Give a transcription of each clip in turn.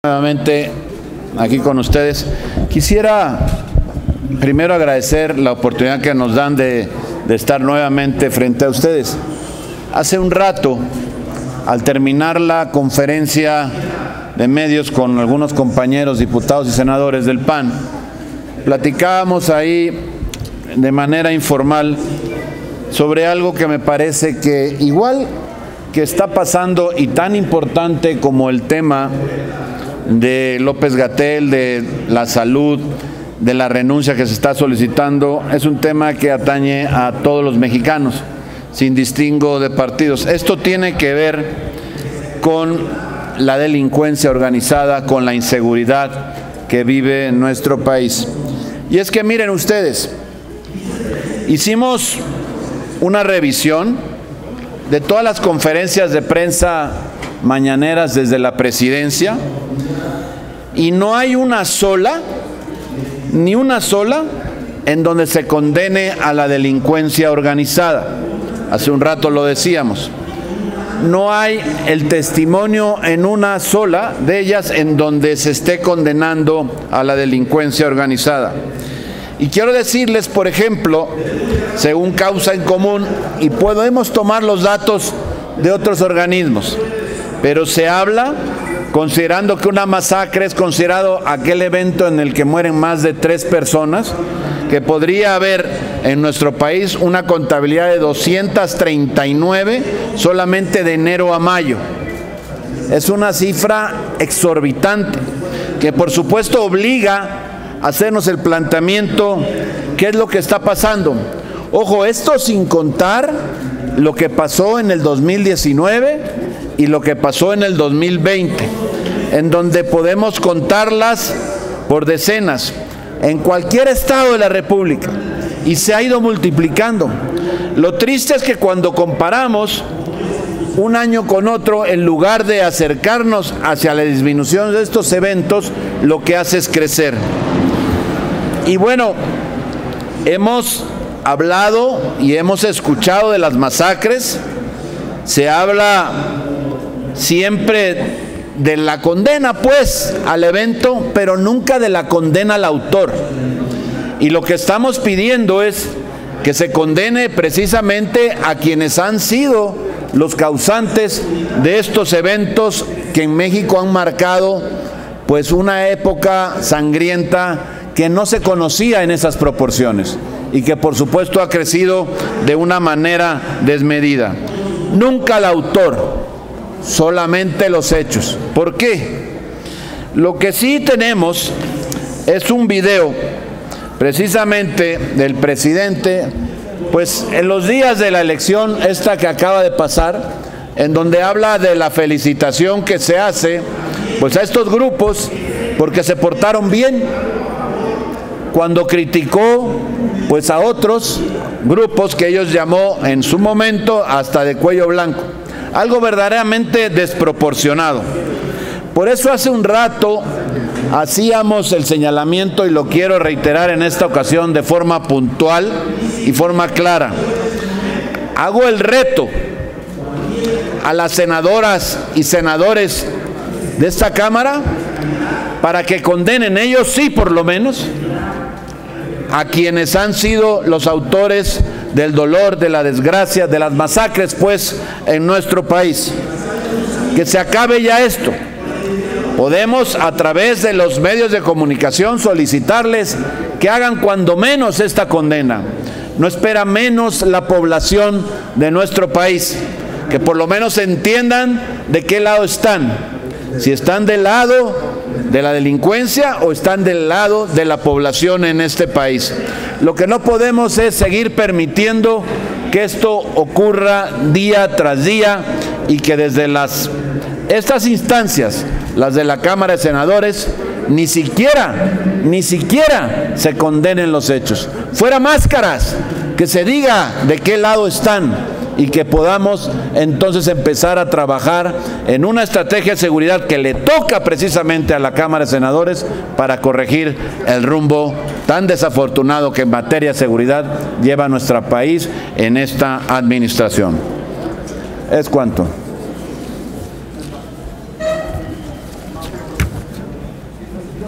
Nuevamente aquí con ustedes. Quisiera primero agradecer la oportunidad que nos dan de estar nuevamente frente a ustedes. Hace un rato, al terminar la conferencia de medios con algunos compañeros diputados y senadores del PAN, platicábamos ahí de manera informal sobre algo que me parece que igual que está pasando y tan importante como el tema de López-Gatell, de la salud, de la renuncia que se está solicitando, es un tema que atañe a todos los mexicanos, sin distingo de partidos. Esto tiene que ver con la delincuencia organizada, con la inseguridad que vive nuestro país. Y es que miren ustedes, hicimos una revisión de todas las conferencias de prensa mañaneras desde la presidencia y no hay una sola, ni una sola, en donde se condene a la delincuencia organizada. Hace un rato lo decíamos. No hay el testimonio en una sola de ellas en donde se esté condenando a la delincuencia organizada. Y quiero decirles, por ejemplo, según Causa en Común, y podemos tomar los datos de otros organismos, pero se habla, considerando que una masacre es considerado aquel evento en el que mueren más de 3 personas, que podría haber en nuestro país una contabilidad de 239 solamente de enero a mayo. Es una cifra exorbitante que por supuesto obliga a hacernos el planteamiento, ¿qué es lo que está pasando? Ojo, esto sin contar lo que pasó en el 2019 y lo que pasó en el 2020, en donde podemos contarlas por decenas, en cualquier estado de la República, y se ha ido multiplicando. Lo triste es que cuando comparamos un año con otro, en lugar de acercarnos hacia la disminución de estos eventos, lo que hace es crecer. Y bueno, hemos hablado y hemos escuchado de las masacres, se habla siempre de la condena pues al evento, pero nunca de la condena al autor. Y lo que estamos pidiendo es que se condene precisamente a quienes han sido los causantes de estos eventos que en México han marcado pues una época sangrienta que no se conocía en esas proporciones y que por supuesto ha crecido de una manera desmedida. Nunca el autor, solamente los hechos. ¿Por qué? Lo que sí tenemos es un video precisamente del presidente, pues en los días de la elección esta que acaba de pasar, en donde habla de la felicitación que se hace pues a estos grupos porque se portaron bien, cuando criticó pues a otros grupos que ellos llamó en su momento hasta de cuello blanco. Algo verdaderamente desproporcionado. Por eso hace un rato hacíamos el señalamiento, y lo quiero reiterar en esta ocasión de forma puntual y forma clara. Hago el reto a las senadoras y senadores de esta Cámara para que condenen ellos sí por lo menos a quienes han sido los autores del dolor, de la desgracia, de las masacres pues en nuestro país. Que se acabe ya esto. Podemos a través de los medios de comunicación solicitarles que hagan cuando menos esta condena. No espera menos la población de nuestro país, que por lo menos entiendan de qué lado están, si están del lado de la delincuencia o están del lado de la población en este país. Lo que no podemos es seguir permitiendo que esto ocurra día tras día y que desde estas instancias, las de la Cámara de Senadores, ni siquiera se condenen los hechos. Fuera máscaras, que se diga de qué lado están y que podamos entonces empezar a trabajar en una estrategia de seguridad que le toca precisamente a la Cámara de Senadores para corregir el rumbo tan desafortunado que en materia de seguridad lleva nuestro país en esta administración. ¿Es cuánto?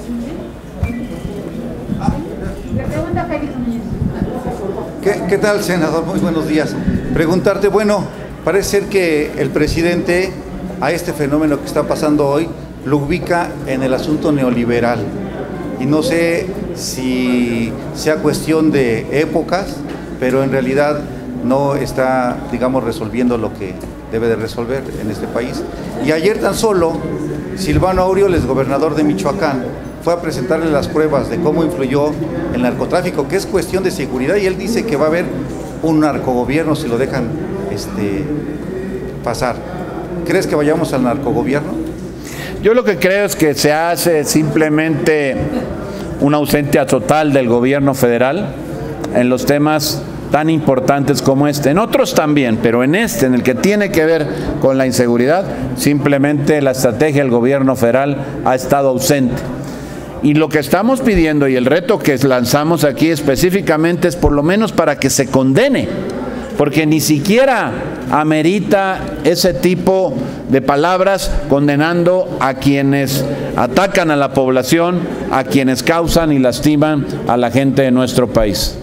¿Qué tal, senador? Muy buenos días. Preguntarte, bueno, parece ser que el presidente a este fenómeno que está pasando hoy lo ubica en el asunto neoliberal. Y no sé si sea cuestión de épocas, pero en realidad no está, digamos, resolviendo lo que debe de resolver en este país. Y ayer tan solo, Silvano Aureoles, gobernador de Michoacán, fue a presentarle las pruebas de cómo influyó el narcotráfico, que es cuestión de seguridad, y él dice que va a haber un narcogobierno si lo dejan pasar. ¿Crees que vayamos al narcogobierno? Yo lo que creo es que se hace simplemente una ausencia total del gobierno federal en los temas tan importantes como este. En otros también, pero en este, en el que tiene que ver con la inseguridad, simplemente la estrategia del gobierno federal ha estado ausente. Y lo que estamos pidiendo y el reto que lanzamos aquí específicamente es por lo menos para que se condene, porque ni siquiera amerita ese tipo de palabras condenando a quienes atacan a la población, a quienes causan y lastiman a la gente de nuestro país.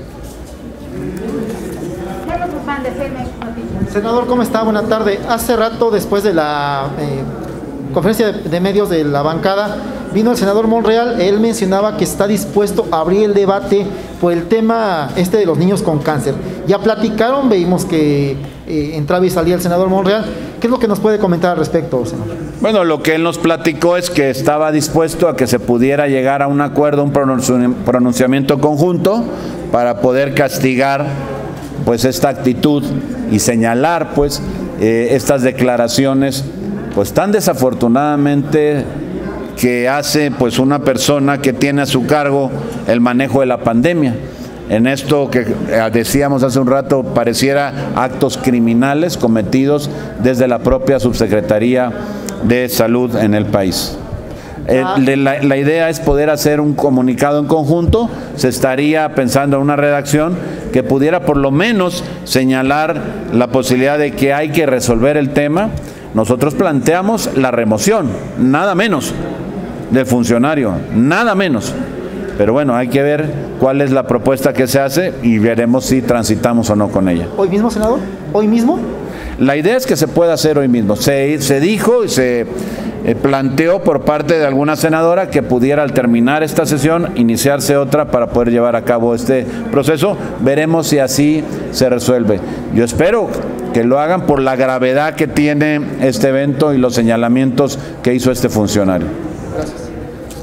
Senador, ¿cómo está? Buena tarde. Hace rato, después de la conferencia de medios de la bancada, vino el senador Monreal. Él mencionaba que está dispuesto a abrir el debate por el tema de los niños con cáncer. Ya platicaron, veíamos que entraba y salía el senador Monreal. ¿Qué es lo que nos puede comentar al respecto, senador? Bueno, lo que él nos platicó es que estaba dispuesto a que se pudiera llegar a un acuerdo, un pronunciamiento conjunto para poder castigar pues esta actitud y señalar pues estas declaraciones pues tan desafortunadamente que hace pues una persona que tiene a su cargo el manejo de la pandemia. En esto que decíamos hace un rato, pareciera actos criminales cometidos desde la propia Subsecretaría de Salud en el país. La idea es poder hacer un comunicado en conjunto. Se estaría pensando en una redacción que pudiera por lo menos señalar la posibilidad de que hay que resolver el tema. Nosotros planteamos la remoción, nada menos, del funcionario, nada menos. Pero bueno, hay que ver cuál es la propuesta que se hace y veremos si transitamos o no con ella. ¿Hoy mismo, senador? ¿Hoy mismo? La idea es que se pueda hacer hoy mismo. Se dijo y se planteó por parte de alguna senadora que pudiera al terminar esta sesión iniciarse otra para poder llevar a cabo este proceso. Veremos si así se resuelve. Yo espero que lo hagan por la gravedad que tiene este evento y los señalamientos que hizo este funcionario. Gracias.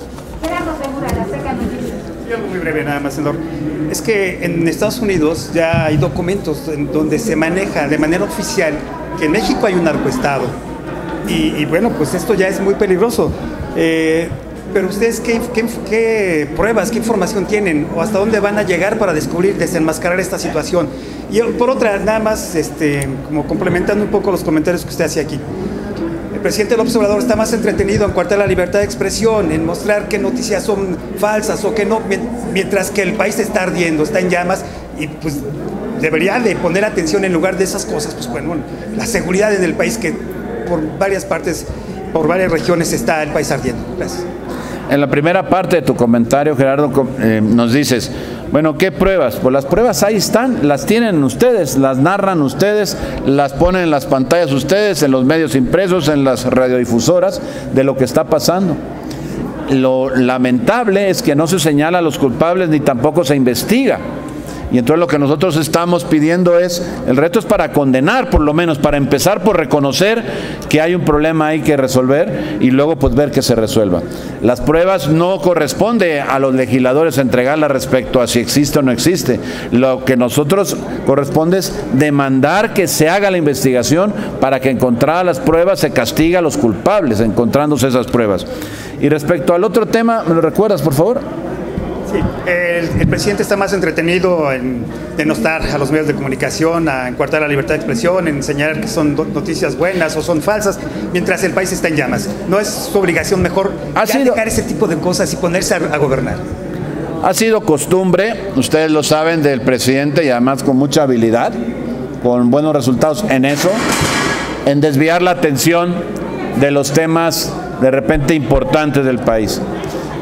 Muy breve nada más, senador. Es que en Estados Unidos ya hay documentos en donde se maneja de manera oficial que en México hay un narcoestado. Y bueno, pues esto ya es muy peligroso. Pero ustedes, ¿qué pruebas, qué información tienen? ¿O hasta dónde van a llegar para descubrir, desenmascarar esta situación? Y por otra, nada más, como complementando un poco los comentarios que usted hacía aquí. El presidente López Obrador está más entretenido en coartar la libertad de expresión, en mostrar qué noticias son falsas o qué no, mientras que el país está ardiendo, está en llamas, y pues debería de poner atención en lugar de esas cosas. Pues bueno, la seguridad en el país, que por varias partes, por varias regiones está el país ardiendo. Gracias. En la primera parte de tu comentario, Gerardo, nos dices, bueno, ¿qué pruebas? Pues las pruebas ahí están, las tienen ustedes, las narran ustedes, las ponen en las pantallas ustedes, en los medios impresos, en las radiodifusoras, de lo que está pasando. Lo lamentable es que no se señala a los culpables ni tampoco se investiga. Y entonces lo que nosotros estamos pidiendo es, el reto es para condenar, por lo menos, para empezar por reconocer que hay un problema ahí que resolver y luego pues ver que se resuelva. Las pruebas no corresponde a los legisladores entregarlas respecto a si existe o no existe. Lo que nosotros corresponde es demandar que se haga la investigación para que encontradas las pruebas se castigue a los culpables, encontrándose esas pruebas. Y respecto al otro tema, ¿me lo recuerdas, por favor? Sí, el presidente está más entretenido en denostar a los medios de comunicación, en coartar la libertad de expresión, en señalar que son noticias buenas o son falsas, mientras el país está en llamas. ¿No es su obligación mejor dejar ese tipo de cosas y ponerse a gobernar? Ha sido costumbre, ustedes lo saben, del presidente, y además con mucha habilidad, con buenos resultados en eso, en desviar la atención de los temas de repente importantes del país.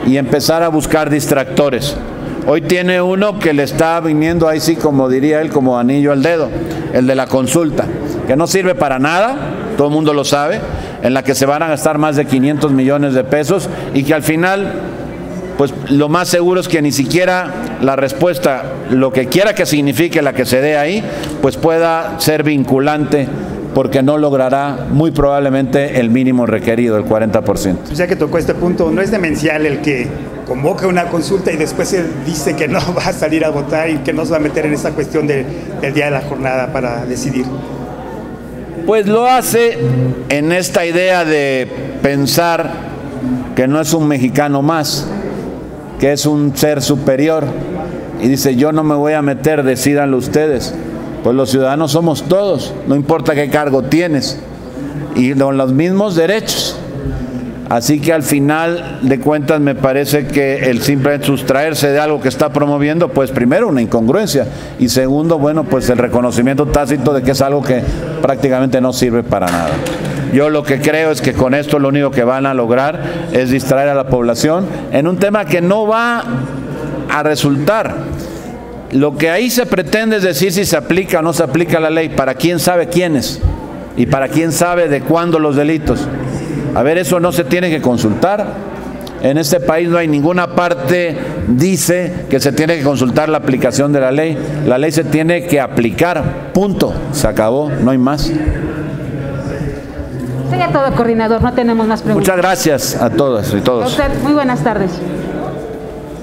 y empezar a buscar distractores. Hoy tiene uno que le está viniendo ahí sí, como diría él, como anillo al dedo, el de la consulta, que no sirve para nada, todo el mundo lo sabe, en la que se van a gastar más de 500 millones de pesos y que al final, pues lo más seguro es que ni siquiera la respuesta, lo que quiera que signifique la que se dé ahí, pues pueda ser vinculante, porque no logrará muy probablemente el mínimo requerido, el 40%. Ya que tocó este punto, no es demencial el que convoca una consulta y después él dice que no va a salir a votar y que no se va a meter en esa cuestión del día de la jornada para decidir. Pues lo hace en esta idea de pensar que no es un mexicano más, que es un ser superior, y dice, yo no me voy a meter, decídanlo ustedes. Pues los ciudadanos somos todos, no importa qué cargo tienes, y con los mismos derechos. Así que al final de cuentas me parece que el simplemente sustraerse de algo que está promoviendo, pues primero una incongruencia, y segundo, bueno, pues el reconocimiento tácito de que es algo que prácticamente no sirve para nada. Yo lo que creo es que con esto lo único que van a lograr es distraer a la población en un tema que no va a resultar. Lo que ahí se pretende es decir si se aplica o no se aplica la ley, para quién sabe quiénes y para quién sabe de cuándo los delitos. A ver, eso no se tiene que consultar. En este país no hay ninguna parte dice que se tiene que consultar la aplicación de la ley. La ley se tiene que aplicar, punto, se acabó, no hay más. Sería todo, coordinador, no tenemos más preguntas. Muchas gracias a todas y todos. A usted, muy buenas tardes.